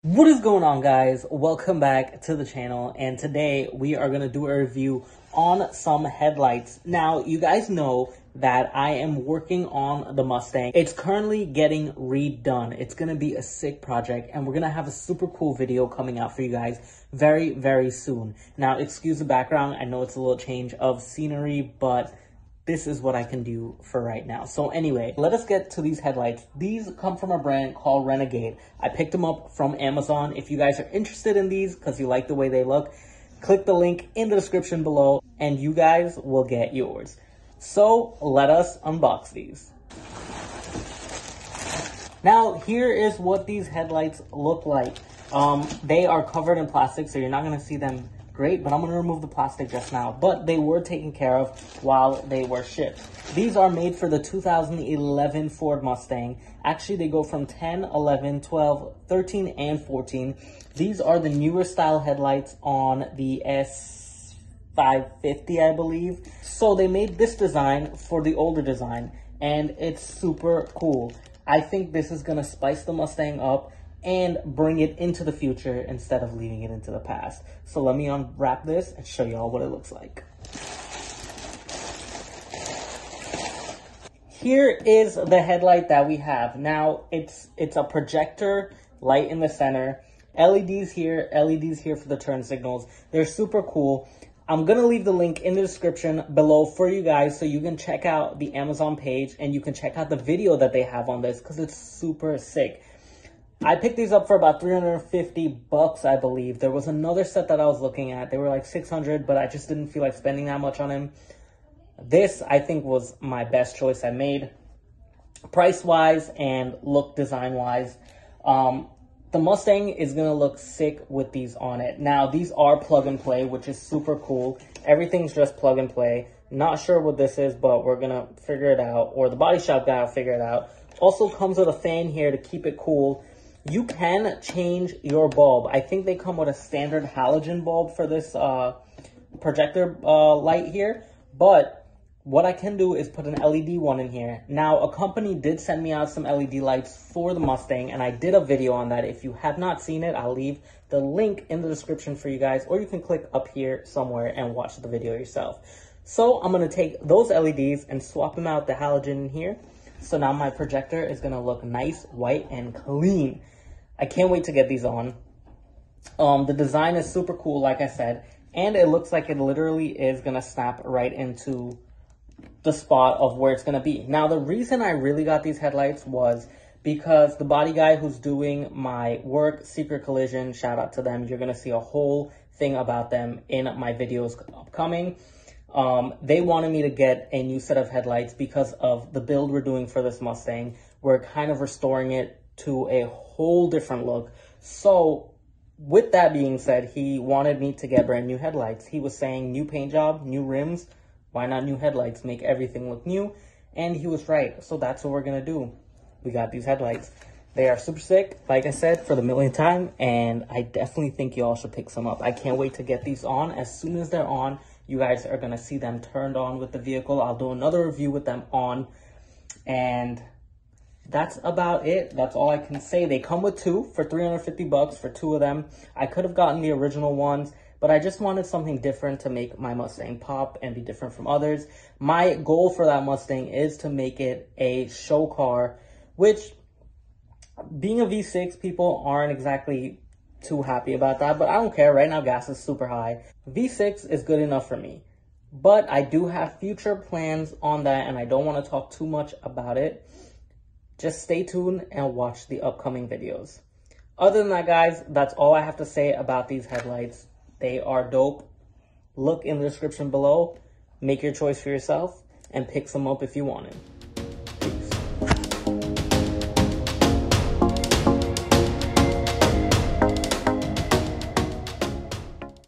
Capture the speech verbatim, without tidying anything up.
What is going on, guys? Welcome back to the channel, and today we are going to do a review on some headlights. Now, you guys know that I am working on the Mustang. It's currently getting redone. It's going to be a sick project, and we're going to have a super cool video coming out for you guys very, very soon. Now, excuse the background. I know it's a little change of scenery, but this is what I can do for right now. So anyway, let us get to these headlights. These come from a brand called Renegade. I picked them up from Amazon. If you guys are interested in these because you like the way they look, click the link in the description below and you guys will get yours. So let us unbox these. Now, here is what these headlights look like. Um, they are covered in plastic, so you're not gonna see them great, but I'm going to remove the plastic just now. But they were taken care of while they were shipped. These are made for the two thousand eleven Ford Mustang. Actually, they go from ten, eleven, twelve, thirteen, and fourteen. These are the newer style headlights on the S five fifty, I believe. So they made this design for the older design, and it's super cool. I think this is going to spice the Mustang up and bring it into the future instead of leaving it into the past. So let me unwrap this and show y'all what it looks like. Here is the headlight that we have. Now, it's it's a projector light in the center, L E Ds here, L E Ds here for the turn signals. They're super cool. I'm going to leave the link in the description below for you guys so you can check out the Amazon page and you can check out the video that they have on this because it's super sick. I picked these up for about three hundred fifty bucks, I believe. There was another set that I was looking at. They were like six hundred, but I just didn't feel like spending that much on them. This, I think, was my best choice I made, price-wise and look design-wise. Um, the Mustang is going to look sick with these on it. Now, these are plug-and-play, which is super cool. Everything's just plug-and-play. Not sure what this is, but we're going to figure it out, or the body shop guy will figure it out. Also comes with a fan here to keep it cool. You can change your bulb. I think they come with a standard halogen bulb for this uh, projector uh, light here. But what I can do is put an L E D one in here. Now, a company did send me out some L E D lights for the Mustang, and I did a video on that. If you have not seen it, I'll leave the link in the description for you guys, or you can click up here somewhere and watch the video yourself. So I'm going to take those L E Ds and swap them out the halogen in here. So now my projector is going to look nice, white, and clean. I can't wait to get these on. Um, the design is super cool, like I said, and it looks like it literally is going to snap right into the spot of where it's going to be. Now, the reason I really got these headlights was because the body guy who's doing my work, Secret Collision, shout out to them. You're going to see a whole thing about them in my videos upcoming. Um, they wanted me to get a new set of headlights because of the build we're doing for this Mustang. We're kind of restoring it to a whole different look. So with that being said, he wanted me to get brand new headlights. He was saying new paint job, new rims, why not new headlights, make everything look new? And he was right. So that's what we're gonna do. We got these headlights. They are super sick, like I said, for the millionth time, and I definitely think you all should pick some up. I can't wait to get these on. As soon as they're on, you guys are gonna see them turned on with the vehicle. I'll do another review with them on, and that's about it. That's all I can say. They come with two for three hundred fifty bucks for two of them. I could have gotten the original ones, but I just wanted something different to make my Mustang pop and be different from others. My goal for that Mustang is to make it a show car, which being a V six, people aren't exactly too happy about that, but I don't care. Right now, gas is super high. V six is good enough for me, but I do have future plans on that, and I don't want to talk too much about it. Just stay tuned and watch the upcoming videos. Other than that, guys, that's all I have to say about these headlights. They are dope. Look in the description below. Make your choice for yourself and pick some up if you want it.